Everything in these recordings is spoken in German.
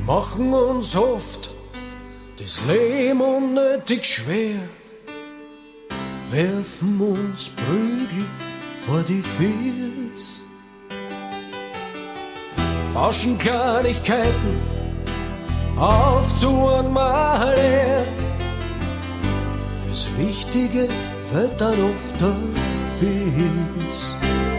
machen uns oft das Leben unnötig schwer, werfen uns Prügel vor die Füße, tauschen Kleinigkeiten auf zu einmal her. Fürs Wichtige fällt dann oft der Biss.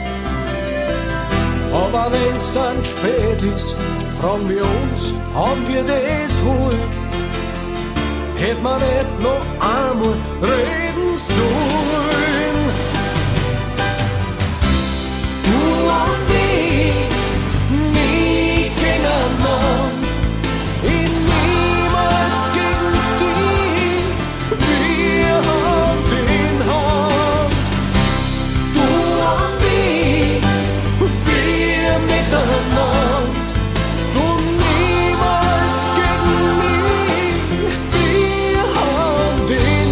Aber wenn's dann spät ist, fragen wir uns, haben wir das wohl? Hätt man nicht noch einmal reden sollen? Du und ich, nie gegeneinander, ich niemals gegen dich, wir Hand in Hand. Du und ich, wir miteinander, du niemals gegen mich, wir Hand in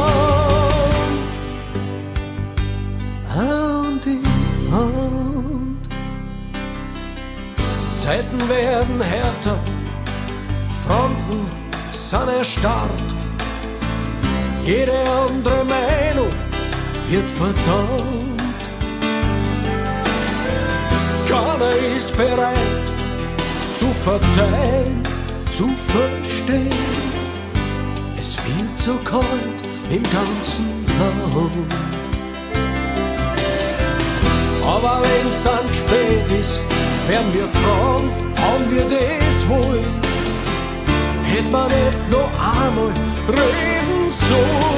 Hand. Hand in Hand. Zeiten werden härter, Fronten sind erstarrt, jede andere Meinung wird verdammt. Keiner ist bereit zu verzeihen, zu verstehen. Es wird so kalt im ganzen Land. Aber wenn's dann spät ist, werden wir fragen, haben wir das wohl? Hätt man nicht noch einmal reden sollen?